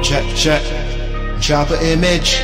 Check, Sharper image.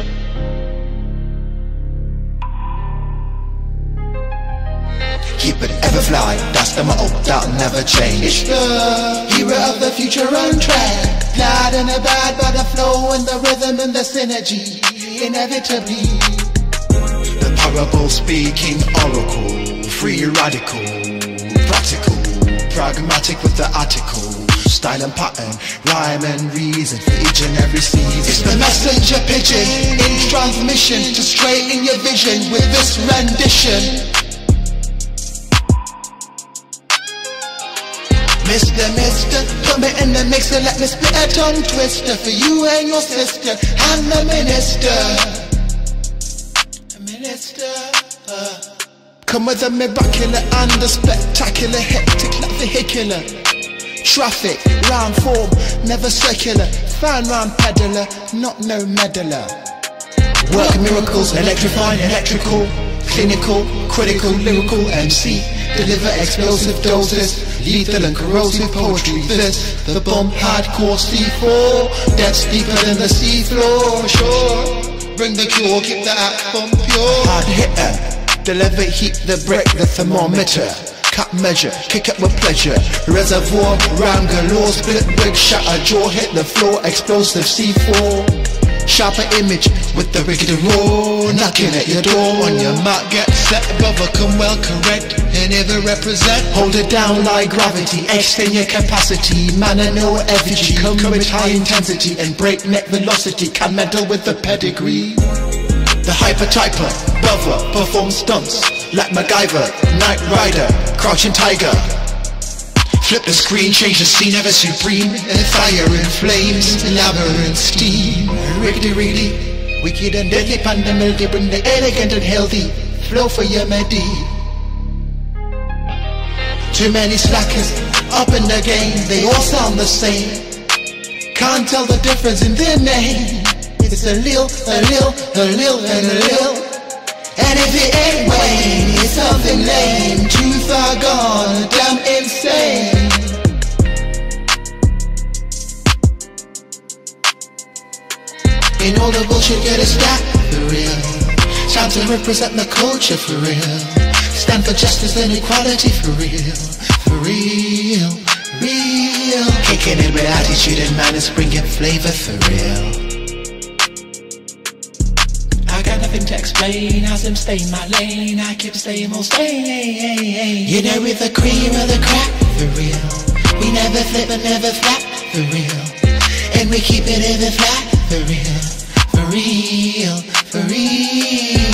Keep it ever fly, that's the motto, that'll never change. It's the hero of the future on track. Glad and the bad, but the flow and the rhythm and the synergy, inevitably. The parable speaking oracle, free radical, practical, pragmatic with the article. Style and pattern, rhyme and reason for each and every season. It's the messenger pigeon in transmission to straighten your vision with this rendition. Mister, put me in the mix and let me spit a tongue twister for you and your sister and the minister. Come with the miraculous and the spectacular, hectic like vehicular. Traffic, round form, never circular. Fan round peddler, not no meddler. Work miracles, electrifying, electrical, clinical, critical, lyrical MC. Deliver explosive doses, lethal and corrosive poetry. This, the bomb hardcore C4, that's deeper than the seafloor. Sure, bring the cure, keep the atom pure. Hard hitter, deliver heat, the break, the thermometer. Cut measure, kick it with pleasure. Reservoir, round galore, split, break, shatter, jaw, hit the floor, explosive C4. Sharper image with the wicked roar, knocking at your door. On your mark, get set, brother, come well correct and ever represent. Hold it down like gravity, extend your capacity. Man and no effigy, come with high intensity and breakneck velocity. Can meddle with the pedigree. The hyper-typer, brother, perform stunts like MacGyver, Knight Rider, Crouching Tiger. Flip the screen, change the scene, ever supreme. Fire and flames, labyrinth steam. Riggedy, wicked and deadly pandemility. Bring the elegant and healthy flow for your medi. Too many slackers up in the game, they all sound the same. Can't tell the difference in their name. It's a lil, and a lil. And if it ain't Wayne, it's something lame. Too far gone, damn insane. In all the bullshit, get a stack for real. Time to represent the culture for real. Stand for justice and equality for real. For real, real. Kicking it with attitude and manners, bringing flavor for real. I got nothing to explain, as I'm staying my lane. I keep staying more sane. You know, with the cream of the crap, for real. We never flip and never flap, for real. And we keep it ever flat, for real. For real, for real.